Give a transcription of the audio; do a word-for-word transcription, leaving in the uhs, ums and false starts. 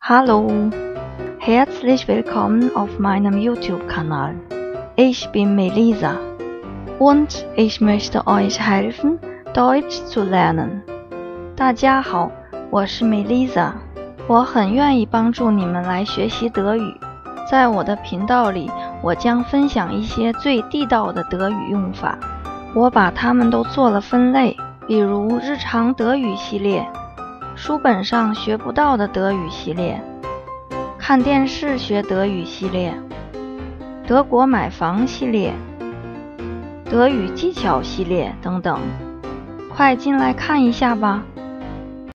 Hallo, herzlich willkommen auf meinem YouTube-Kanal. Ich bin Melisa und ich möchte euch helfen, Deutsch zu lernen. 大家好，我是 Melisa， 我很愿意帮助你们来学习德语。在我的频道里，我将分享一些最地道的德语用法，我把它们都做了分类，比如日常德语系列、书本上学不到的德语系列、看电视学德语系列、德国买房系列、德语技巧系列等等。快进来看一下吧。